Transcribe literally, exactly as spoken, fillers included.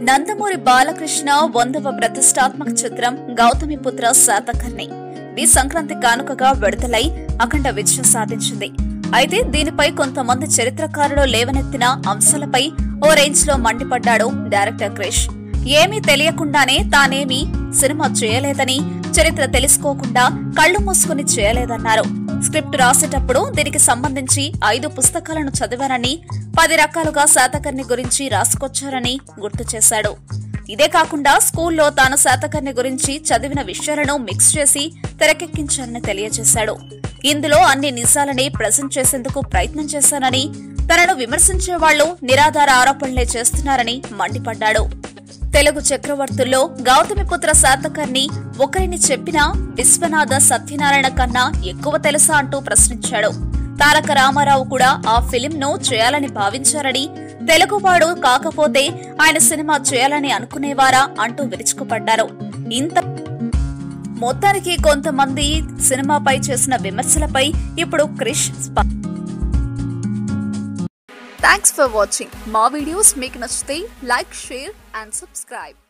నందమూరి బాలకృష్ణ వందవ ప్రతిష్టాత్మక చిత్రం గౌతమిపుత్ర శాతకర్ణి ఈ సంక్రాంతి కానుకగా విడుదలై అఖండ విజయం సాధించింది. అయితే దీనిపై కొంతమంది చరిత్రకారులు లేవనెత్తిన అంశాలపై ఓ రేంజ్ లో మండిపడ్డాడు డైరెక్టర్ క్రిష్. ఏమీ తెలియకుండానే తానేమీ సినిమా చేయలేదని, చరిత్ర తెలుసుకోకుండా కళ్లు మూసుకుని చేయలేదన్నారు. స్క్రిప్ట్ రాసేటప్పుడు దీనికి సంబంధించి ఐదు పుస్తకాలను చదివానని, పది రకాలుగా శాతకర్ణి గురించి రాసుకొచ్చారని గుర్తు చేశాడు. ఇదే కాకుండా స్కూల్లో తాను శాతకర్ణి గురించి చదివిన విషయాలను మిక్స్ చేసి తెరకెక్కించారని తెలియజేశాడు. ఇందులో అన్ని నిజాలని ప్రెజెంట్ చేసేందుకు ప్రయత్నం చేశానని, తనను విమర్శించే వాళ్లు నిరాధార ఆరోపణలే చేస్తున్నారని మండిపడ్డాడు. తెలుగు చక్రవర్తుల్లో గౌతమిపుత్ర శాతకర్ణి ఒకరిని చెప్పినా విశ్వనాథ సత్యనారాయణ కన్నా ఎక్కువ తెలుసా అంటూ ప్రశ్నించాడు. తారక రామారావు కూడా ఆ ఫిలిం ను చేయాలని భావించారని, తెలుగువాడు కాకపోతే ఆయన సినిమా చేయాలని అనుకునేవారా అంటూ విరుచుకుపడ్డారు. ఇంత మొత్తానికి కొంతమంది సినిమాపై చేసిన విమర్శలపై ఇప్పుడు క్రిష్ థ్యాంక్స్ ఫర్ వాచింగ్. మా వీడియోస్ మీకు నచ్చితే లైక్, షేర్ అండ్ సబ్స్క్రైబ్.